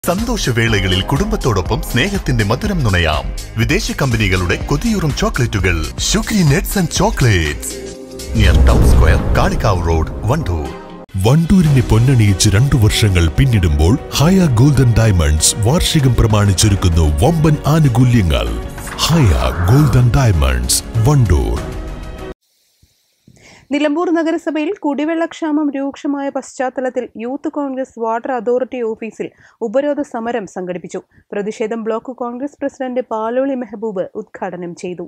സന്തോഷവേളകളിൽ കുടുംബത്തോടൊപ്പം സ്നേഹത്തിന്റെ മധുരം നുണയാം. വിദേശ കമ്പനികളുടെ കൊതിയൂറും ചോക്ലേറ്റുകൾ Shugri nuts and chocolates near town square, Kalikavu road, Wandoor. വണ്ടൂരിനെ പൊന്നണിയിച്ച് 2 വർഷങ്ങൾ പിന്നിടുമ്പോൾ ഹയ ഗോൾഡൻ ഡയമണ്ട്സ് വാർഷികം പ്രമാണിച്ചൊരുക്കുന്നു വമ്പൻ ആനുകൂല്യങ്ങൾ. Haya golden diamonds, Wandoor. നിലമ്പൂർ നഗരസഭയിൽ കുടിവെള്ളക്ഷാമം രൂക്ഷമായ പശ്ചാത്തലത്തിൽ യൂത്ത് കോൺഗ്രസ് വാട്ടർ അതോറിറ്റി ഓഫീസിൽ ഉപരോധ സമരം സംഘടിപ്പിച്ചു. പ്രതിഷേധം ബ്ലോക്ക് കോൺഗ്രസ് പ്രസിഡന്റ് പാലോളി മെഹബൂബ് ഉദ്ഘാടനം ചെയ്തു.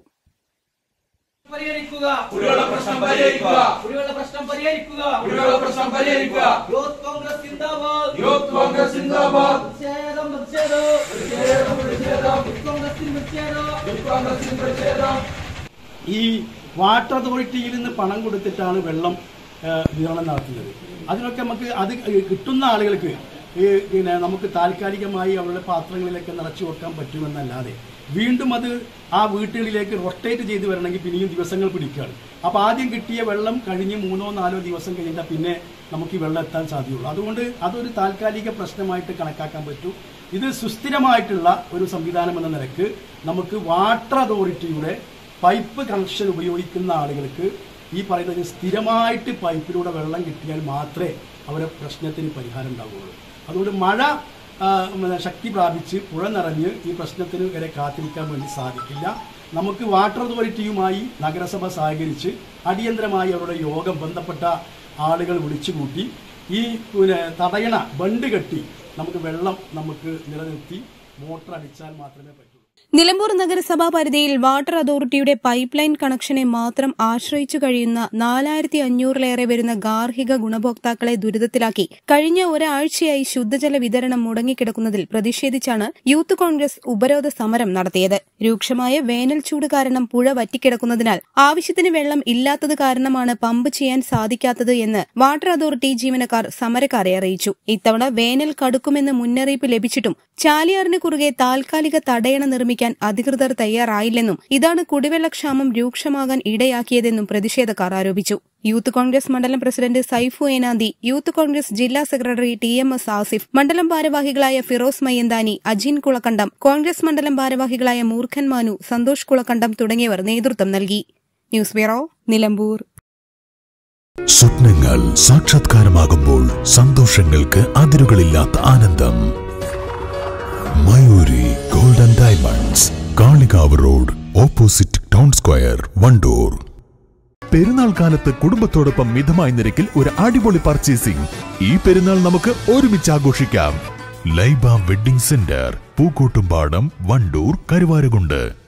ഈ വാട്ടർ അതോറിറ്റിയിൽ നിന്ന് പണം കൊടുത്തിട്ടാണ് വെള്ളം വിതരണം നടത്തുന്നത്. അതിനൊക്കെ നമുക്ക് അത് കിട്ടുന്ന ആളുകൾക്ക് പിന്നെ നമുക്ക് താൽക്കാലികമായി അവരുടെ പാത്രങ്ങളിലേക്ക് നിറച്ചു വെക്കാൻ പറ്റുമെന്നല്ലാതെ വീണ്ടും അത് ആ വീട്ടുകളിലേക്ക് റൊട്ടേറ്റ് ചെയ്ത് വരണമെങ്കിൽ പിന്നെയും ദിവസങ്ങൾ പിടിക്കുകയാണ്. അപ്പോൾ ആദ്യം കിട്ടിയ വെള്ളം കഴിഞ്ഞ് 3-4 ദിവസം കഴിഞ്ഞാൽ പിന്നെ നമുക്ക് ഈ വെള്ളം എത്താൻ സാധ്യതയുള്ളൂ. അതുകൊണ്ട് അതൊരു താൽക്കാലിക പ്രശ്നമായിട്ട് കണക്കാക്കാൻ പറ്റും. ഇത് സുസ്ഥിരമായിട്ടുള്ള ഒരു സംവിധാനം എന്ന നിലക്ക് നമുക്ക് വാട്ടർ അതോറിറ്റിയുടെ പൈപ്പ് കണക്ഷൻ ഉപയോഗിക്കുന്ന ആളുകൾക്ക് ഈ പറയുന്നത് സ്ഥിരമായിട്ട് പൈപ്പിലൂടെ വെള്ളം കിട്ടിയാൽ മാത്രമേ അവരുടെ പ്രശ്നത്തിന് പരിഹാരം ഉണ്ടാവുകയുള്ളൂ. അതുകൊണ്ട് മഴ ശക്തി പ്രാപിച്ച് പുഴ നിറഞ്ഞ് ഈ പ്രശ്നത്തിന് വരെ കാത്തിരിക്കാൻ വേണ്ടി സാധിക്കില്ല. നമുക്ക് വാട്ടർ അതോറിറ്റിയുമായി നഗരസഭ സഹകരിച്ച് അടിയന്തരമായി അവരുടെ യോഗം ബന്ധപ്പെട്ട ആളുകൾ വിളിച്ചുകൂട്ടി ഈ തടയണ ബണ്ട് കെട്ടി നമുക്ക് വെള്ളം നമുക്ക് നിലനിർത്തി മോട്ടർ അടിച്ചാൽ മാത്രമേ പറ്റൂ. നിലമ്പൂർ നഗരസഭാ പരിധിയിൽ വാട്ടർ അതോറിറ്റിയുടെ പൈപ്പ് ലൈൻ കണക്ഷനെ മാത്രം ആശ്രയിച്ചു കഴിയുന്ന 4500-ലേറെ വരുന്ന ഗാർഹിക ഗുണഭോക്താക്കളെ ദുരിതത്തിലാക്കി കഴിഞ്ഞ ഒരാഴ്ചയായി ശുദ്ധജല വിതരണം മുടങ്ങിക്കിടക്കുന്നതിൽ പ്രതിഷേധിച്ചാണ് യൂത്ത് കോൺഗ്രസ് ഉപരോധ സമരം നടത്തിയത്. രൂക്ഷമായ വേനൽ ചൂട് കാരണം പുഴ വറ്റിക്കിടക്കുന്നതിനാൽ ആവശ്യത്തിന് വെള്ളം ഇല്ലാത്തത് കാരണമാണ് പമ്പ് ചെയ്യാൻ സാധിക്കാത്തത് എന്ന് വാട്ടർ അതോറിറ്റി ജീവനക്കാർ സമരക്കാരെ അറിയിച്ചു. ഇത്തവണ വേനൽ കടുക്കുമെന്ന് മുന്നറിയിപ്പ് ലഭിച്ചിട്ടും ചാലിയാറിന് കുറുകെ താൽക്കാലിക തടയണ നിർമ്മിക്കാൻ അധികൃതർ തയ്യാറായില്ലെന്നും ഇതാണ് കുടിവെള്ളക്ഷാമം രൂക്ഷമാകാൻ ഇടയാക്കിയതെന്നും പ്രതിഷേധക്കാർ ആരോപിച്ചു. യൂത്ത് കോൺഗ്രസ് മണ്ഡലം പ്രസിഡന്റ് സൈഫു ഏനാന്തി, യൂത്ത് കോൺഗ്രസ് ജില്ലാ സെക്രട്ടറി TMS ആസിഫ്, മണ്ഡലം ഭാരവാഹികളായ ഫിറോസ് മയ്യന്താനി, അജിൻ കുളക്കണ്ടം, കോൺഗ്രസ് മണ്ഡലം ഭാരവാഹികളായ മൂർഖൻ മാനു, സന്തോഷ് കുളക്കണ്ടം തുടങ്ങിയവർ നേതൃത്വം നൽകി. News bureau, Nilambur. സ്വപ്നങ്ങൾ സാക്ഷാത്കാരമാകുമ്പോൾ സന്തോഷങ്ങൾക്ക് അതിരുകളില്ലാത്ത ആനന്ദം. Mayuri golden diamonds, Kalikavu road, opposite town square, Wandoor. പെരുന്നാൾ കാലത്ത് കുടുംബത്തോടൊപ്പം മിതമായ നിരക്കിൽ ഒരു അടിപൊളി പർച്ചേസിംഗ്. ഈ പെരുന്നാൾ നമുക്ക് ഒരുമിച്ച് ആഘോഷിക്കാം. Laiba wedding centre, Pookkottumpadam, Wandoor, Karuvarakundu.